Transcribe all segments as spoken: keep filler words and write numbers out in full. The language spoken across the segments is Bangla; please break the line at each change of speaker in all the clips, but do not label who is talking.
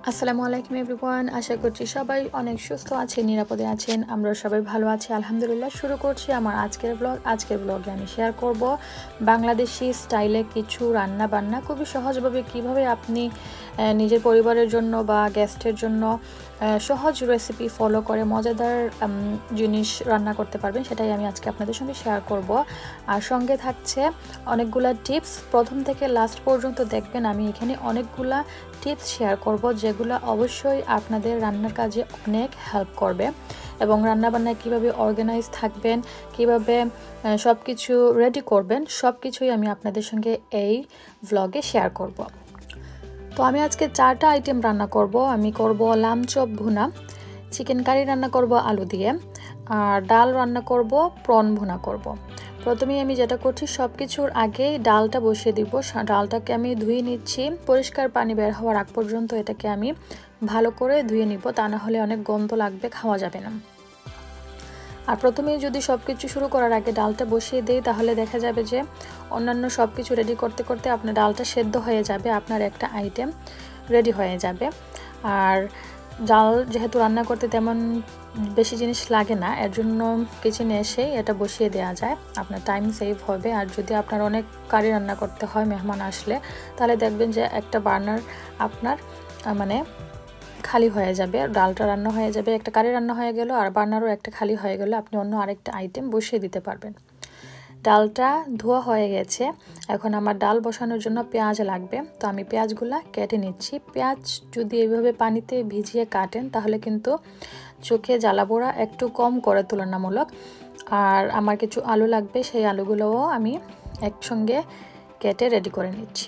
আসসালামু আলাইকুম এভরিওয়ান, আশা করছি সবাই অনেক সুস্থ আছেন, নিরাপদে আছেন। আমরা সবাই ভালো আছি আলহামদুলিল্লাহ। শুরু করছি আমার আজকের ব্লগ। আজকের ব্লগে আমি শেয়ার করব বাংলাদেশি স্টাইলে কিছু রান্না বান্না, খুবই সহজভাবে কিভাবে আপনি নিজের পরিবারের জন্য বা গেস্টের জন্য সহজ রেসিপি ফলো করে মজাদার জিনিস রান্না করতে পারবেন, সেটাই আমি আজকে আপনাদের সঙ্গে শেয়ার করব। আর সঙ্গে থাকছে অনেকগুলা টিপস, প্রথম থেকে লাস্ট পর্যন্ত দেখবেন। আমি এখানে অনেকগুলা টিপস শেয়ার করব যেগুলো অবশ্যই আপনাদের রান্নার কাজে অনেক হেল্প করবে, এবং রান্নাবান্নায় কীভাবে অর্গানাইজ থাকবেন, কিভাবে সব কিছু রেডি করবেন, সব কিছুই আমি আপনাদের সঙ্গে এই ভ্লগে শেয়ার করব। তো আমি আজকে চারটা আইটেম রান্না করব। আমি করব লাম চপ ভুনা, চিকেন কারি রান্না করব আলু দিয়ে, আর ডাল রান্না করব, প্রন ভুনা করব। প্রথমেই আমি যেটা করছি, সব কিছুর আগেই ডালটা বসিয়ে দিব। ডালটাকে আমি ধুয়ে নিচ্ছি, পরিষ্কার পানি বের হওয়ার আগ পর্যন্ত এটাকে আমি ভালো করে ধুয়ে নিব, তা না হলে অনেক গন্ধ লাগবে, খাওয়া যাবে না। আর প্রথমেই যদি সব কিছু শুরু করার আগে ডালটা বসিয়ে দেই, তাহলে দেখা যাবে যে অন্যান্য সব কিছু রেডি করতে করতে আপনার ডালটা সেদ্ধ হয়ে যাবে, আপনার একটা আইটেম রেডি হয়ে যাবে। আর ডাল যেহেতু রান্না করতে তেমন বেশি জিনিস লাগে না, এর জন্য কিচেনে এসেই এটা বসিয়ে দেওয়া যায়, আপনার টাইম সেভ হবে। আর যদি আপনার অনেক কারি রান্না করতে হয় মেহমান আসলে, তাহলে দেখবেন যে একটা বার্নার আপনার মানে খালি হয়ে যাবে, ডালটা রান্না হয়ে যাবে, একটা কারি রান্না হয়ে গেল, আর বার্নারও একটা খালি হয়ে গেল, আপনি অন্য আরেকটা আইটেম বসিয়ে দিতে পারবেন। ডালটা ধোয়া হয়ে গেছে, এখন আমার ডাল বসানোর জন্য পেঁয়াজ লাগবে। তো আমি পেঁয়াজগুলা কেটে নিচ্ছি। পেঁয়াজ যদি এইভাবে পানিতে ভিজিয়ে কাটেন তাহলে কিন্তু চোখে জ্বালা পোড়া একটু কম করে তুলনামূলক। আর আমার কিছু আলু লাগবে, সেই আলুগুলোও আমি একসঙ্গে কেটে রেডি করে নিচ্ছি।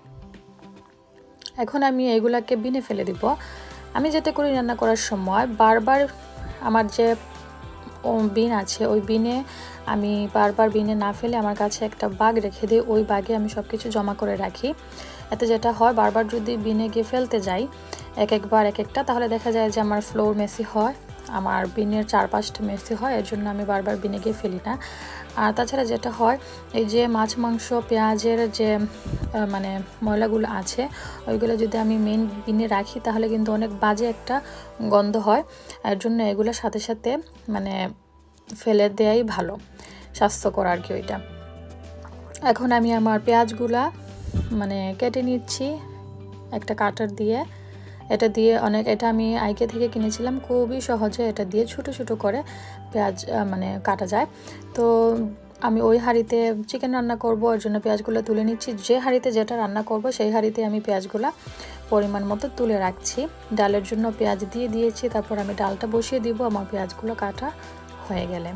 এখন আমি এগুলাকে বিনে ফেলে দিব। আমি যেটা করি রান্না করার সময়, বারবার আমার যে বিন আছে ওই বিনে আমি বারবার বিনে না ফেলে আমার কাছে একটা বাগ রেখে দিই, ওই বাগে আমি সব কিছু জমা করে রাখি। এতে যেটা হয়, বারবার যদি বিনে গিয়ে ফেলতে যাই এক একবার এক একটা, তাহলে দেখা যায় যে আমার ফ্লোর মেসি হয়, আমার বিনের চারপাশটা মেসি হয়, এর জন্য আমি বারবার বিনে গিয়ে ফেলি না। আর তাছাড়া যেটা হয়, এই যে মাছ মাংস পেঁয়াজের যে মানে ময়লাগুলো আছে, ওইগুলো যদি আমি মেন বিনে রাখি তাহলে কিন্তু অনেক বাজে একটা গন্ধ হয়। এর জন্য এগুলো সাথে সাথে মানে ফেলে দেয়াই ভালো, স্বাস্থ্যকর আর কি ওইটা। এখন আমি আমার পেঁয়াজগুলা মানে কেটে নিচ্ছি একটা কাটার দিয়ে। এটা দিয়ে অনেক, এটা আমি আইকে থেকে কিনেছিলাম, খুবই সহজে এটা দিয়ে ছোট ছোট করে পেঁয়াজ মানে কাটা যায়। তো আমি ওই হাঁড়িতে চিকেন রান্না করব, ওর জন্য পেঁয়াজগুলো তুলে নিচ্ছি। যে হাঁড়িতে যেটা রান্না করব সেই হাঁড়িতে আমি পেঁয়াজগুলো পরিমাণ মতো তুলে রাখছি। ডালের জন্য পেঁয়াজ দিয়ে দিয়েছি, তারপর আমি ডালটা বসিয়ে দিব আমার পেঁয়াজগুলো কাটা হয়ে গেলে।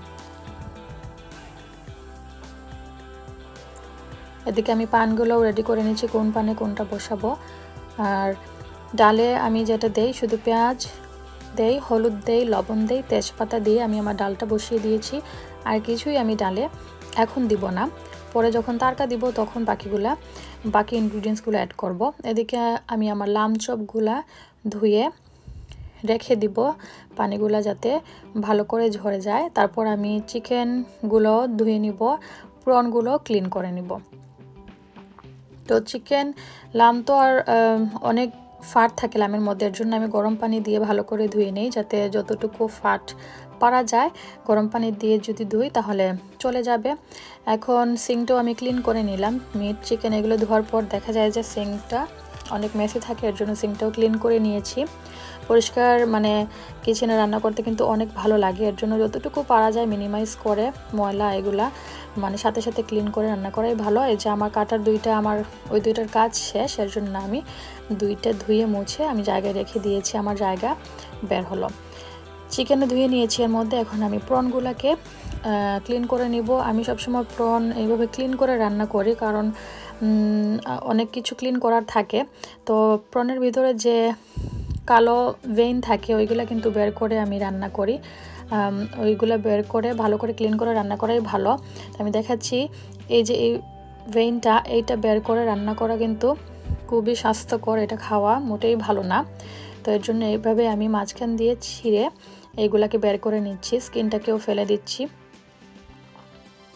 এদিকে আমি পানগুলোও রেডি করে নিচ্ছি, কোন পানে কোনটা বসাবো। আর ডালে আমি যেটা দেই, শুধু পেঁয়াজ দেই, হলুদ দেই, লবণ দেই, তেজপাতা দিয়ে আমি আমার ডালটা বসিয়ে দিয়েছি। আর কিছুই আমি ডালে এখন দিব না, পরে যখন তারকা দিব তখন বাকিগুলা বাকি ইনগ্রিডিয়েন্টসগুলো অ্যাড করব। এদিকে আমি আমার লাম চপগুলা ধুয়ে রেখে দিব, পানিগুলা যাতে ভালো করে ঝরে যায়। তারপর আমি চিকেনগুলো ধুয়ে নিব, প্রনগুলো ক্লিন করে নিব। তো চিকেন লাম তো আর অনেক ফাট থাকে লামের মধ্যে, এর জন্য আমি গরম পানি দিয়ে ভালো করে ধুয়ে নিই, যাতে যতটুকু ফাট পারা যায় গরম পানি দিয়ে যদি ধুই তাহলে চলে যাবে। এখন সিঙ্কটাও আমি ক্লিন করে নিলাম। মিট চিকেন এগুলো ধোয়ার পর দেখা যায় যে সিঙ্কটা অনেক মেসি থাকে, এর জন্য সিঙ্কটাও ক্লিন করে নিয়েছি। পরিষ্কার মানে কিচেনে রান্না করতে কিন্তু অনেক ভালো লাগে, এর জন্য যতটুকু পারা যায় মিনিমাইজ করে ময়লা এগুলা মানে সাথে সাথে ক্লিন করে রান্না করাই ভালো। এই যে আমার কাটার দুইটা, আমার ওই দুইটার কাজ শেষ, এর জন্য আমি দুইটা ধুয়ে মুছে আমি জায়গায় রেখে দিয়েছি, আমার জায়গা বের হলো। চিকেনে ধুয়ে নিয়েছি এর মধ্যে। এখন আমি প্রনগুলোকে ক্লিন করে নিব। আমি সবসময় প্রন এইভাবে ক্লিন করে রান্না করি, কারণ অনেক কিছু ক্লিন করার থাকে। তো প্রনের ভিতরে যে কালো ভেইন থাকে ওইগুলো কিন্তু বের করে আমি রান্না করি, ওইগুলো বের করে ভালো করে ক্লিন করে রান্না করাই ভালো। আমি দেখাচ্ছি, এই যে এই ভেইনটা এইটা বের করে রান্না করা কিন্তু খুবই স্বাস্থ্যকর, এটা খাওয়া মোটেই ভালো না। তো এর জন্য এইভাবে আমি মাঝখান দিয়ে ছিঁড়ে এইগুলাকে বের করে নিচ্ছি, স্কিনটাকেও ফেলে দিচ্ছি।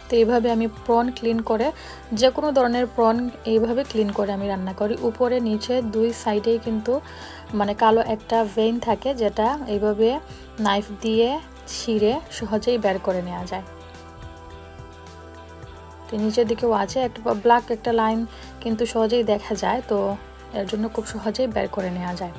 তো এইভাবে আমি প্রন ক্লিন করে, যে কোনো ধরনের প্রন এইভাবে ক্লিন করে আমি রান্না করি। উপরে নিচে দুই সাইডেই কিন্তু মানে কালো একটা ভেইন থাকে, যেটা এইভাবে নাইফ দিয়ে ছিঁড়ে সহজেই বের করে নেওয়া যায়। তো নিচের দিকেও আছে একটা ব্ল্যাক একটা লাইন, কিন্তু সহজেই দেখা যায়, তো এর জন্য খুব সহজেই বের করে নেওয়া যায়।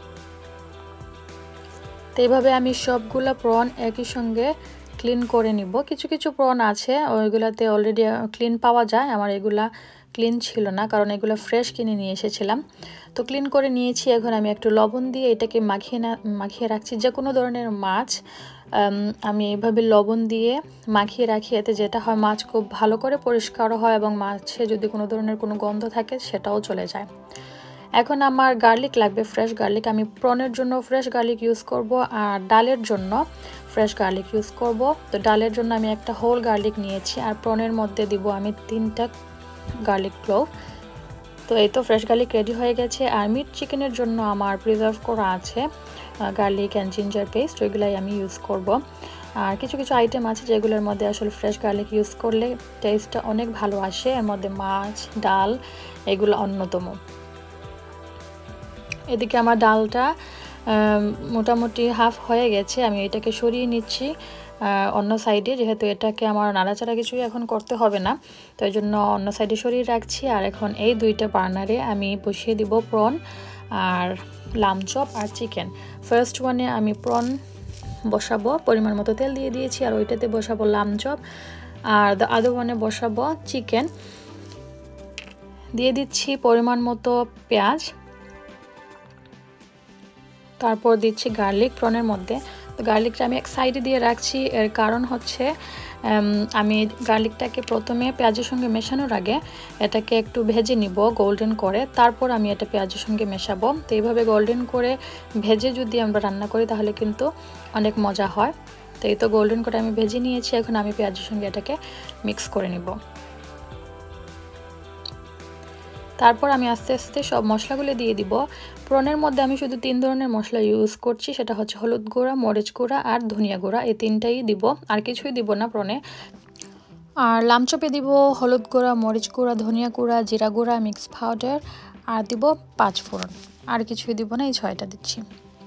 তো এইভাবে আমি সবগুলা প্রন একই সঙ্গে ক্লিন করে নিব। কিছু কিছু প্রন আছে ওইগুলাতে অলরেডি ক্লিন পাওয়া যায়, আমার এগুলা ক্লিন ছিল না, কারণ এগুলো ফ্রেশ কিনে নিয়ে এসেছিলাম। তো ক্লিন করে নিয়েছি। এখন আমি একটু লবণ দিয়ে এটাকে মাখিয়ে না মাখিয়ে রাখছি। যে কোনো ধরনের মাছ আমি এইভাবে লবণ দিয়ে মাখিয়ে রাখি, এতে যেটা হয় মাছ খুব ভালো করে পরিষ্কার হয় এবং মাছে যদি কোনো ধরনের কোনো গন্ধ থাকে সেটাও চলে যায়। এখন আমার গার্লিক লাগবে, ফ্রেশ গার্লিক। আমি প্রনের জন্য ফ্রেশ গার্লিক ইউজ করব, আর ডালের জন্য ফ্রেশ গার্লিক ইউজ করব। তো ডালের জন্য আমি একটা হোল গার্লিক নিয়েছি, আর প্রনের মধ্যে দিব আমি তিনটা গার্লিক ক্লোভ। তো এই তো ফ্রেশ গার্লিক রেডি হয়ে গেছে। আর মিট চিকেনের জন্য আমার প্রিজার্ভ করা আছে গার্লিক অ্যান্ড জিঞ্জার পেস্ট, ওইগুলাই আমি ইউজ করব। আর কিছু কিছু আইটেম আছে যেগুলোর মধ্যে আসলে ফ্রেশ গার্লিক ইউজ করলে টেস্টটা অনেক ভালো আসে, এর মধ্যে মাছ, ডাল এগুলো অন্যতম। এদিকে আমার ডালটা মোটামুটি হাফ হয়ে গেছে, আমি এটাকে সরিয়ে নিচ্ছি অন্য সাইডে, যেহেতু এটাকে আমার নাড়াচাড়া কিছুই এখন করতে হবে না, তো এই জন্য অন্য সাইডে সরিয়ে রাখছি। আর এখন এই দুইটা বার্নারে আমি বসিয়ে দিব প্রন আর লাম চপ আর চিকেন। ফার্স্ট ওয়ানে আমি প্রন বসাবো, পরিমাণ মতো তেল দিয়ে দিয়েছি, আর ওইটাতে বসাবো লাম চপ, আর দ্য আদার ওয়ানে বসাবো চিকেন। দিয়ে দিচ্ছি পরিমাণ মতো পেঁয়াজ, তারপর দিচ্ছি গার্লিক প্রনের মধ্যে। তো গার্লিকটা আমি এক সাইডে দিয়ে রাখছি, এর কারণ হচ্ছে আমি গার্লিকটাকে প্রথমে পেঁয়াজের সঙ্গে মেশানোর আগে এটাকে একটু ভেজে নিব গোল্ডেন করে, তারপর আমি এটা পেঁয়াজের সঙ্গে মেশাবো। তো এইভাবে গোল্ডেন করে ভেজে যদি আমরা রান্না করি তাহলে কিন্তু অনেক মজা হয়। তো এই তো গোল্ডেন করে আমি ভেজে নিয়েছি, এখন আমি পেঁয়াজের সঙ্গে এটাকে মিক্স করে নিব। তারপর আমি আস্তে আস্তে সব মশলাগুলো দিয়ে দিব। প্রনের মধ্যে আমি শুধু তিন ধরনের মশলা ইউজ করছি, সেটা হচ্ছে হলুদ গুঁড়া, মরিচ গুঁড়া আর ধনিয়া গুঁড়া, এই তিনটাই দিব, আর কিছুই দিব না প্রনে। আর লামচপে দিব হলুদ গুঁড়া, মরিচ গুঁড়া, ধনিয়া গুঁড়া, জিরা গুঁড়া, মিক্স পাউডার, আর দিব পাঁচ ফোড়ন, আর কিছুই দিব না, এই ছয়টা দিচ্ছি।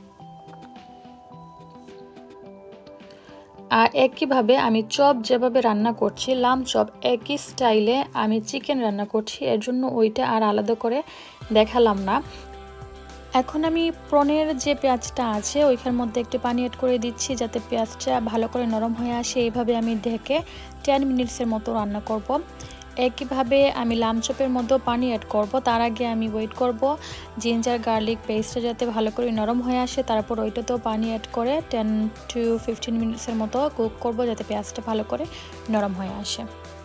আর একইভাবে আমি চপ যেভাবে রান্না করছি, লাম চপ একই স্টাইলে আমি চিকেন রান্না করছি, এর জন্য ওইটা আর আলাদা করে দেখালাম না। এখন আমি প্রনের যে পেঁয়াজটা আছে ওইখানের মধ্যে একটু পানি অ্যাড করে দিচ্ছি, যাতে পেঁয়াজটা ভালো করে নরম হয়ে আসে। এইভাবে আমি ঢেকে টেন মিনিটসের মতো রান্না করব। একইভাবে আমি লাম চপের মধ্যেও পানি অ্যাড করব, তার আগে আমি ওয়েট করব জিঞ্জার গার্লিক পেস্টটা যাতে ভালো করে নরম হয়ে আসে, তারপর ওইটাতেও পানি অ্যাড করে টেন টু ফিফটিন মিনিটসের মতো কুক করব, যাতে পেঁয়াজটা ভালো করে নরম হয়ে আসে।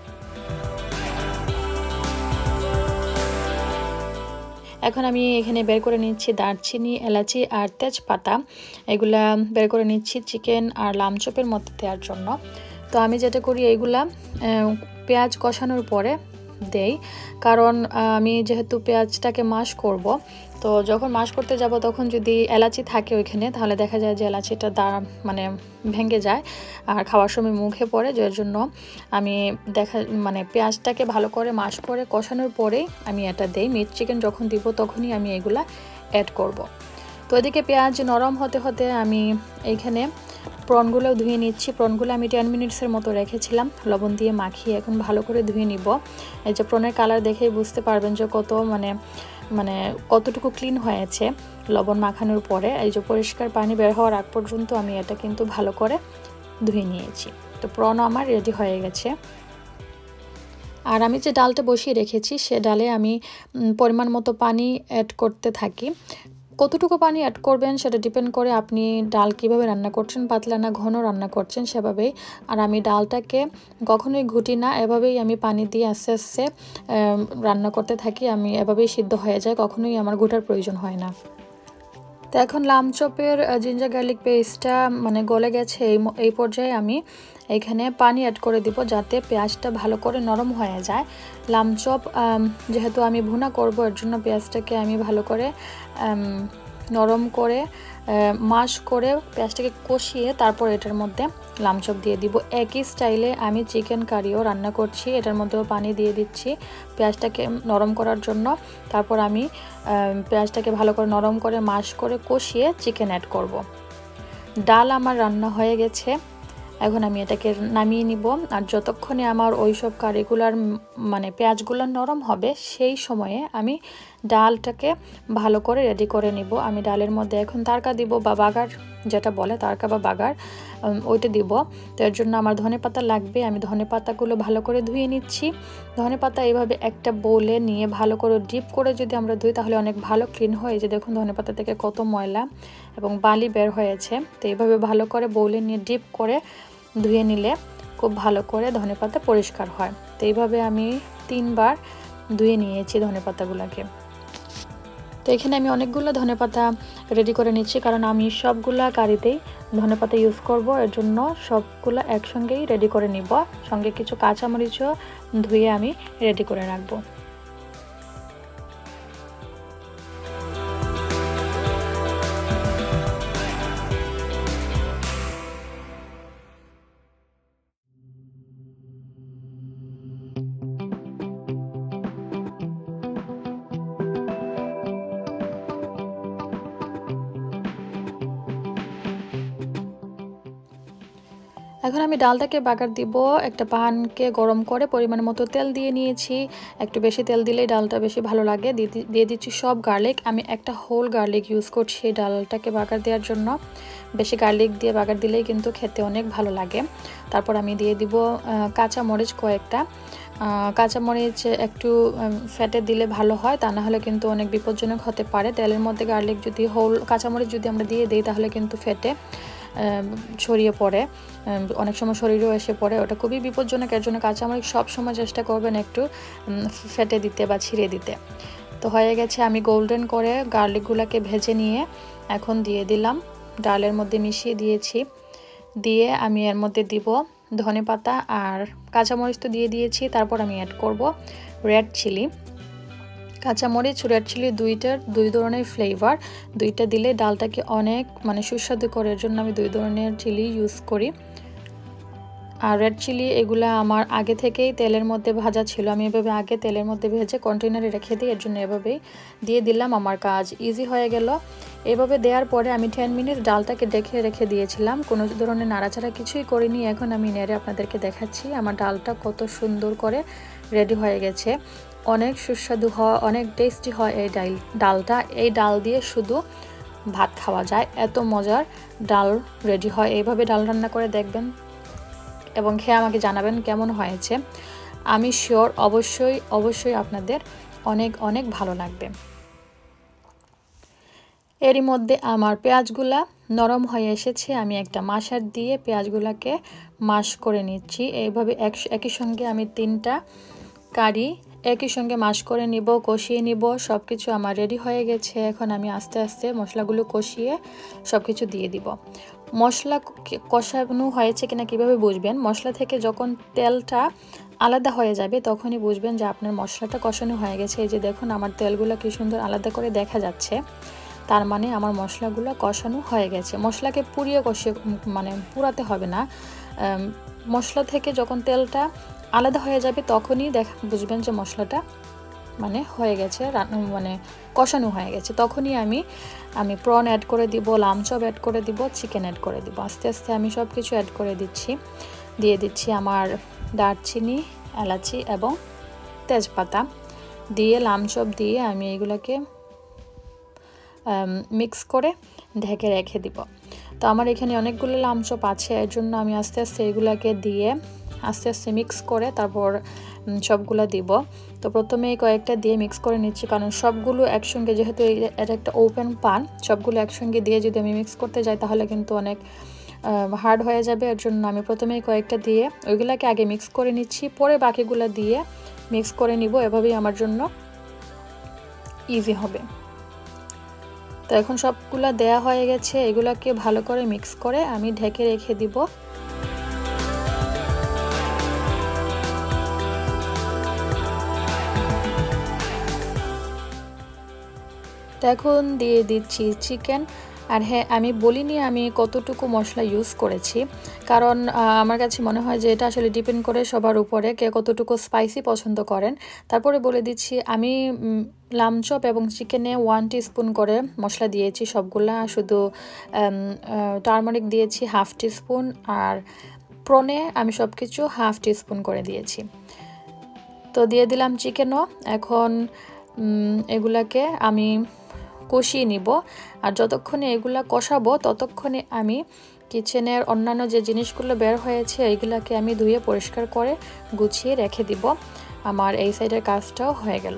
এখন আমি এখানে বের করে নিচ্ছি দারচিনি, এলাচি আর তেজপাতা, এগুলা বের করে নিচ্ছি চিকেন আর লাম চপের মধ্যে দেওয়ার জন্য। তো আমি যেটা করি এইগুলা পেঁয়াজ কষানোর পরে দেই, কারণ আমি যেহেতু পেঁয়াজটাকে মাশ করব, তো যখন মাশ করতে যাব তখন যদি এলাচি থাকে ওইখানে, তাহলে দেখা যায় যে এলাচিটা দা মানে ভেঙে যায় আর খাওয়ার সময় মুখে পড়ে, যার জন্য আমি দেখা মানে পেঁয়াজটাকে ভালো করে মাশ করে কষানোর পরেই আমি এটা দেই। মিট চিকেন যখন দিব তখনই আমি এগুলা অ্যাড করব। তো এদিকে পেঁয়াজ নরম হতে হতে আমি এইখানে প্রনগুলো ধুয়ে নিচ্ছি। প্রনগুলো আমি টেন মিনিটসের মতো রেখেছিলাম লবণ দিয়ে মাখিয়ে, এখন ভালো করে ধুয়ে নিব। এই যে প্রনের কালার দেখেই বুঝতে পারবেন যে কত মানে মানে কতটুকু ক্লিন হয়েছে লবণ মাখানোর পরে। এই যে পরিষ্কার পানি বের হওয়ার আগ পর্যন্ত আমি এটা কিন্তু ভালো করে ধুয়ে নিয়েছি। তো প্রনও আমার রেডি হয়ে গেছে। আর আমি যে ডালটা বসিয়ে রেখেছি সে ডালে আমি পরিমাণ মতো পানি অ্যাড করতে থাকি। কতটুকু পানি অ্যাড করবেন সেটা ডিপেন্ড করে আপনি ডাল কিভাবে রান্না করছেন, পাতলা না ঘন রান্না করছেন সেভাবেই। আর আমি ডালটাকে কখনোই ঘুটি না, এভাবেই আমি পানি দিয়ে আস্তে আস্তে রান্না করতে থাকি। আমি এভাবেই সিদ্ধ হয়ে যায়, কখনোই আমার ঘুটার প্রয়োজন হয় না। তো এখন লাম চপের জিঞ্জার গার্লিক পেস্টটা মানে গলে গেছে, এই এই পর্যায়ে আমি এখানে পানি অ্যাড করে দিব, যাতে পেঁয়াজটা ভালো করে নরম হয়ে যায়। লাম চপ যেহেতু আমি ভুনা করব, এর জন্য পেঁয়াজটাকে আমি ভালো করে নরম করে মাশ করে পেঁয়াজটাকে কষিয়ে তারপর এটার মধ্যে লাম চপ দিয়ে দিব। একই স্টাইলে আমি চিকেন কারিও রান্না করছি, এটার মধ্যেও পানি দিয়ে দিচ্ছি পেঁয়াজটাকে নরম করার জন্য। তারপর আমি পেঁয়াজটাকে ভালো করে নরম করে মাশ করে কষিয়ে চিকেন অ্যাড করব। ডাল আমার রান্না হয়ে গেছে, এখন আমি এটাকে নামিয়ে নিব। আর যতক্ষণে আমার ওই সব কারিগুলার মানে পেঁয়াজগুলো নরম হবে সেই সময়ে আমি ডালটাকে ভালো করে রেডি করে নিব। আমি ডালের মধ্যে এখন তারকা দিব বা বাগার যেটা বলে, তারকা বা বাগার, ওইটা দিব। তো এর জন্য আমার ধনেপাতা লাগবে। আমি ধনেপাতাগুলো ভালো করে ধুয়ে নিচ্ছি। ধনেপাতা এইভাবে একটা বোলে নিয়ে ভালো করে ডিপ করে যদি আমরা ধুই তাহলে অনেক ভালো ক্লিন হয়। যে দেখুন ধনেপাতা থেকে কত ময়লা এবং বালি বের হয়েছে। তো এইভাবে ভালো করে বোলে নিয়ে ডিপ করে ধুয়ে নিলে খুব ভালো করে ধনেপাতা পরিষ্কার হয়। তো এইভাবে আমি তিনবার ধুয়ে নিয়েছি ধনেপাতাগুলোকে। তো এখানে আমি অনেকগুলো ধনেপাতা রেডি করে নিচ্ছি, কারণ আমি সবগুলা কারিতেই ধনেপাতা ইউজ করব, এর জন্য সবগুলো একসঙ্গেই রেডি করে নিব। সঙ্গে কিছু কাঁচামরিচও ধুয়ে আমি রেডি করে রাখবো। এখন আমি ডালটাকে বাগার দিব। একটা প্যানকে গরম করে পরিমাণ মতো তেল দিয়ে নিয়েছি। একটু বেশি তেল দিলেই ডালটা বেশি ভালো লাগে। দিয়ে দিচ্ছি সব গার্লিক। আমি একটা হোল গার্লিক ইউজ করছি ডালটাকে বাগার দেওয়ার জন্য। বেশি গার্লিক দিয়ে বাগার দিলেই কিন্তু খেতে অনেক ভালো লাগে। তারপর আমি দিয়ে দিব কাঁচা মরিচ কয়েকটা। কাঁচামরিচ একটু ফেটে দিলে ভালো হয়, তা না হলে কিন্তু অনেক বিপজ্জনক হতে পারে। তেলের মধ্যে গার্লিক যদি হোল কাঁচামরিচ যদি আমরা দিয়ে দিই তাহলে কিন্তু ফেটে ছড়িয়ে পড়ে, অনেক সময় শরীরেও এসে পড়ে, ওটা খুবই বিপজ্জনক। এর জন্য কাঁচামরিচ সব সময় চেষ্টা করবেন একটু ফেটে দিতে বা ছিঁড়ে দিতে। তো হয়ে গেছে, আমি গোল্ডেন করে গার্লিকগুলোকে ভেজে নিয়ে এখন দিয়ে দিলাম, ডালের মধ্যে মিশিয়ে দিয়েছি। দিয়ে আমি এর মধ্যে দিব ধনেপাতা আর কাঁচামরিচ তো দিয়ে দিয়েছি। তারপর আমি অ্যাড করব রেড চিলি। কাঁচামরিচ রেড চিলি দুইটার দুই ধরনের ফ্লেভার, দুইটা দিলে ডালটাকে অনেক মানে সুস্বাদু করে, এর জন্য আমি দুই ধরনের চিলি ইউজ করি। আর রেড চিলি এগুলা আমার আগে থেকেই তেলের মধ্যে ভাজা ছিল, আমি এভাবে আগে তেলের মধ্যে ভেজে কন্টেনারে রেখে দিই, এর জন্য এভাবেই দিয়ে দিলাম। আমার কাজ ইজি হয়ে গেল। এভাবে দেওয়ার পরে আমি টেন মিনিট ডালটাকে ডেকে রেখে দিয়েছিলাম, কোনো ধরনের নাড়াচাড়া কিছুই করিনি। এখন আমি নেড়ে আপনাদেরকে দেখাচ্ছি আমার ডালটা কত সুন্দর করে রেডি হয়ে গেছে। অনেক সুস্বাদু হয়, অনেক টেস্টি হয় এই ডাল ডালটা এই ডাল দিয়ে শুধু ভাত খাওয়া যায়, এত মজার ডাল রেডি হয়। এইভাবে ডাল রান্না করে দেখবেন এবং খেয়ে আমাকে জানাবেন কেমন হয়েছে। আমি শিওর অবশ্যই অবশ্যই আপনাদের অনেক অনেক ভালো লাগবে। এরই মধ্যে আমার পেঁয়াজগুলা নরম হয়ে এসেছে, আমি একটা মাশার দিয়ে পেঁয়াজগুলাকে মাশ করে নিচ্ছি। এইভাবে এক একই সঙ্গে আমি তিনটা কারি একই সঙ্গে মাশ করে নিব, কষিয়ে নিব। সব কিছু আমার রেডি হয়ে গেছে। এখন আমি আস্তে আস্তে মশলাগুলো কষিয়ে সব কিছু দিয়ে দিব। মশলা কষানো হয়েছে কিনা কিভাবে বুঝবেন? মশলা থেকে যখন তেলটা আলাদা হয়ে যাবে তখনই বুঝবেন যে আপনার মশলাটা কষানো হয়ে গেছে। এই যে দেখুন আমার তেলগুলো কি সুন্দর আলাদা করে দেখা যাচ্ছে, তার মানে আমার মশলাগুলো কষানো হয়ে গেছে। মশলাকে পুড়িয়ে কষিয়ে মানে পুরাতে হবে না, মশলা থেকে যখন তেলটা আলাদা হয়ে যাবে তখনই দেখা বুঝবেন যে মশলাটা মানে হয়ে গেছে, মানে কষানো হয়ে গেছে। তখনই আমি আমি প্রন অ্যাড করে দিব, লাম চপ অ্যাড করে দিব, চিকেন অ্যাড করে দিব। আস্তে আস্তে আমি সব কিছু অ্যাড করে দিচ্ছি। দিয়ে দিচ্ছি আমার দারচিনি, এলাচি এবং তেজপাতা দিয়ে লাম চপ দিয়ে আমি এগুলোকে মিক্স করে ঢেকে রেখে দিব। তো আমার এখানে অনেকগুলো লাম চপ আছে, এর জন্য আমি আস্তে আস্তে এগুলাকে দিয়ে আস্তে আস্তে মিক্স করে তারপর সবগুলো দিব। তো প্রথমেই কয়েকটা দিয়ে মিক্স করে নিচ্ছি, কারণ সবগুলো একসঙ্গে যেহেতু এটা একটা ওপেন পান, সবগুলো একসঙ্গে দিয়ে যদি আমি মিক্স করতে যাই তাহলে কিন্তু অনেক হার্ড হয়ে যাবে। এর জন্য আমি প্রথমেই কয়েকটা দিয়ে ওইগুলাকে আগে মিক্স করে নিচ্ছি, পরে বাকিগুলো দিয়ে মিক্স করে নিব। এভাবেই আমার জন্য ইজি হবে। তো এখন সবগুলো দেয়া হয়ে গেছে, এগুলাকে ভালো করে মিক্স করে আমি ঢেকে রেখে দিব। তো এখন দিয়ে দিচ্ছি চিকেন। আর হ্যাঁ, আমি বলিনি আমি কতটুকু মশলা ইউজ করেছি, কারণ আমার কাছে মনে হয় যে এটা আসলে ডিপেন্ড করে সবার উপরে কে কতটুকু স্পাইসি পছন্দ করেন। তারপরে বলে দিচ্ছি আমি লাম চপ এবং চিকেনে ওয়ান টিস্পুন করে মশলা দিয়েছি সবগুলা, শুধু টারমারিক দিয়েছি হাফ টিস্পুন, আর প্রনে আমি সব কিছু হাফ টিস্পুন করে দিয়েছি। তো দিয়ে দিলাম চিকেনও। এখন এগুলাকে আমি কষিয়ে নিব, আর যতক্ষণে এগুলা কষাবো ততক্ষণে আমি কিচেনের অন্যান্য যে জিনিসগুলো বের হয়েছে এইগুলাকে আমি ধুয়ে পরিষ্কার করে গুছিয়ে রেখে দিব। আমার এই সাইডের কাজটাও হয়ে গেল।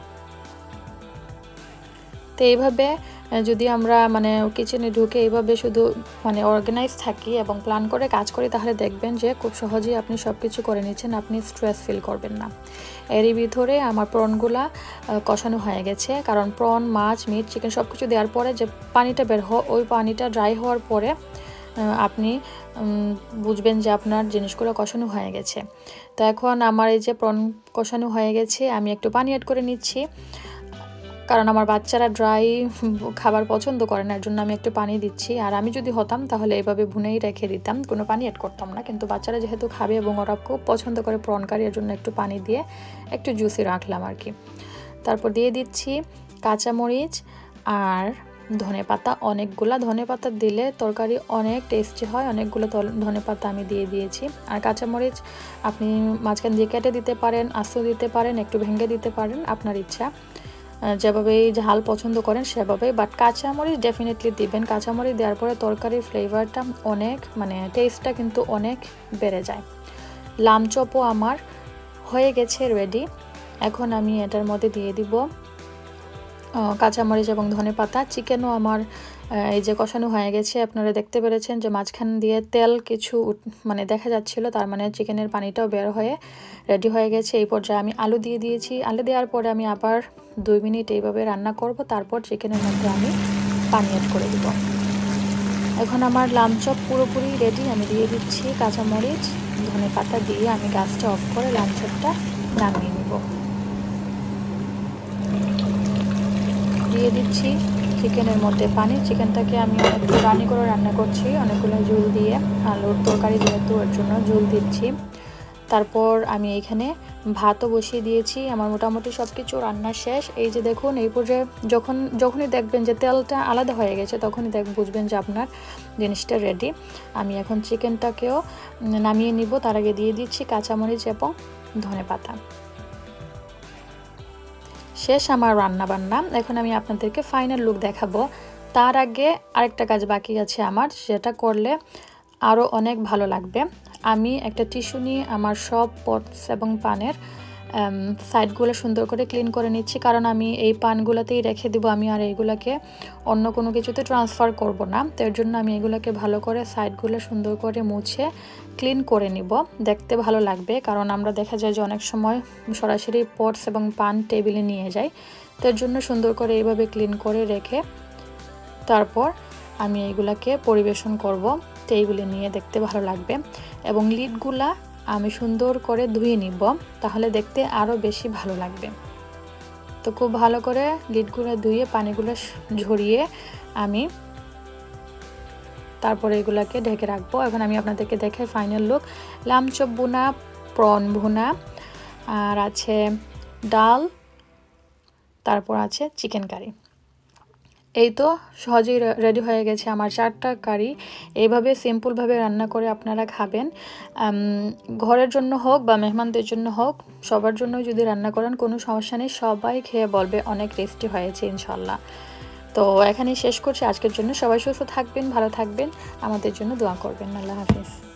তো এইভাবে যদি আমরা মানে কিচেনে ঢুকে এইভাবে শুধু মানে অর্গানাইজ থাকি এবং প্ল্যান করে কাজ করি, তাহলে দেখবেন যে খুব সহজেই আপনি সব কিছু করে নিচ্ছেন, আপনি স্ট্রেস ফিল করবেন না। এরই ভিতরে আমার প্রনগুলা কষানো হয়ে গেছে, কারণ প্রন, মাছ, মিট, চিকেন সব কিছু দেওয়ার পরে যে পানিটা বের হয়, ওই পানিটা ড্রাই হওয়ার পরে আপনি বুঝবেন যে আপনার জিনিসগুলো কষানো হয়ে গেছে। তো এখন আমার এই যে প্রন কষানো হয়ে গেছে, আমি একটু পানি অ্যাড করে নিচ্ছি, কারণ আমার বাচ্চারা ড্রাই খাবার পছন্দ করে না, এর জন্য আমি একটু পানি দিচ্ছি। আর আমি যদি হতাম তাহলে এইভাবে ভুনেই রেখে দিতাম, কোনো পানি অ্যাড করতাম না, কিন্তু বাচ্চারা যেহেতু খাবে এবং ওরা খুব পছন্দ করে প্রন কারি, এর জন্য একটু পানি দিয়ে একটু জুসি রাখলাম আর কি। তারপর দিয়ে দিচ্ছি কাঁচামরিচ আর ধনেপাতা, অনেকগুলা ধনেপাতা দিলে তরকারি অনেক টেস্টি হয়, অনেকগুলো ধনেপাতা আমি দিয়ে দিয়েছি। আর কাঁচামরিচ আপনি মাঝখান দিয়ে কেটে দিতে পারেন, আস্ত দিতে পারেন, একটু ভেঙে দিতে পারেন, আপনার ইচ্ছা, যেভাবেই ঝাল পছন্দ করেন সেভাবেই। বাট কাঁচামরিচ ডেফিনেটলি দিবেন, কাঁচামরিচ দেওয়ার পরে তরকারির ফ্লেভারটা অনেক মানে টেস্টটা কিন্তু অনেক বেড়ে যায়। লাম চপও আমার হয়ে গেছে রেডি। এখন আমি এটার মধ্যে দিয়ে দিব কাঁচামরিচ এবং ধনেপাতা। চিকেনও আমার এই যে কষানো হয়ে গেছে, আপনারা দেখতে পেরেছেন যে মাঝখান দিয়ে তেল কিছু মানে দেখা যাচ্ছিল, তার মানে চিকেনের পানিটাও বের হয়ে রেডি হয়ে গেছে। এই পর্যায়ে আমি আলু দিয়ে দিয়েছি। আলু দেওয়ার পরে আমি আবার দুই মিনিট এইভাবে রান্না করব, তারপর চিকেনের মধ্যে আমি পানি অ্যাড করে দিব। এখন আমার লাম চপ পুরোপুরি রেডি। আমি দিয়ে দিচ্ছি কাঁচামরিচ, ধনেপাতা দিয়ে আমি গ্যাসটা অফ করে লাম চপটা নামিয়ে নেব। দিয়ে দিচ্ছি চিকেনের মধ্যে পানি। চিকেনটাকে আমি একটু রানি করে রান্না করছি, অনেকগুলো ঝোল দিয়ে, আলুর তরকারি যেহেতু এর জন্য ঝোল দিচ্ছি। তারপর আমি এখানে ভাতও বসিয়ে দিয়েছি। আমার মোটামুটি সব কিছু রান্না শেষ। এই যে দেখুন, এই পর্যায়ে যখন যখনই দেখবেন যে তেলটা আলাদা হয়ে গেছে, তখনই দেখ বুঝবেন যে আপনার জিনিসটা রেডি। আমি এখন চিকেনটাকেও নামিয়ে নিব, তার আগে দিয়ে দিচ্ছি কাঁচামরিচ এবং ধনেপাতা। শেষ আমার রান্না বান্না। এখন আমি আপনাদেরকে ফাইনাল লুক দেখাবো। তার আগে আরেকটা কাজ বাকি আছে আমার, সেটা করলে আরও অনেক ভালো লাগবে। আমি একটা টিস্যু নিয়ে আমার সব পটস এবং পানের সাইডগুলো সুন্দর করে ক্লিন করে নিচ্ছি, কারণ আমি এই পানগুলোতেই রেখে দিব, আমি আর এইগুলোকে অন্য কোনো কিছুতে ট্রান্সফার করব না। তো এর জন্য আমি এগুলোকে ভালো করে সাইডগুলো সুন্দর করে মুছে ক্লিন করে নিব, দেখতে ভালো লাগবে। কারণ আমরা দেখা যায় যে অনেক সময় সরাসরি পটস এবং পান টেবিলে নিয়ে যাই, তো এর জন্য সুন্দর করে এইভাবে ক্লিন করে রেখে তারপর আমি এইগুলাকে পরিবেশন করব, টেবিলে নিয়ে দেখতে ভালো লাগবে। এবং লিডগুলা আমি সুন্দর করে ধুয়ে নিব, তাহলে দেখতে আরও বেশি ভালো লাগবে। তো খুব ভালো করে লিডগুলো ধুয়ে পানিগুলো ঝরিয়ে আমি তারপরে এগুলাকে ঢেকে রাখবো। এখন আমি আপনাদেরকে দেখাই final look. Lamb chop bhuna, prawn bhuna, আর আছে ডাল, তারপর আছে চিকেন কারি। এই তো সহজেই রেডি হয়ে গেছে আমার চারটা কারি। এইভাবে সিম্পলভাবে রান্না করে আপনারা খাবেন, ঘরের জন্য হোক বা মেহমানদের জন্য হোক, সবার জন্য যদি রান্না করেন কোনো সমস্যা নেই, সবাই খেয়ে বলবে অনেক টেস্টি হয়েছে ইনশাল্লাহ। তো এখানেই শেষ করছি আজকের জন্য। সবাই সুস্থ থাকবেন, ভালো থাকবেন, আমাদের জন্য দোয়া করবেন। আল্লাহ হাফিজ।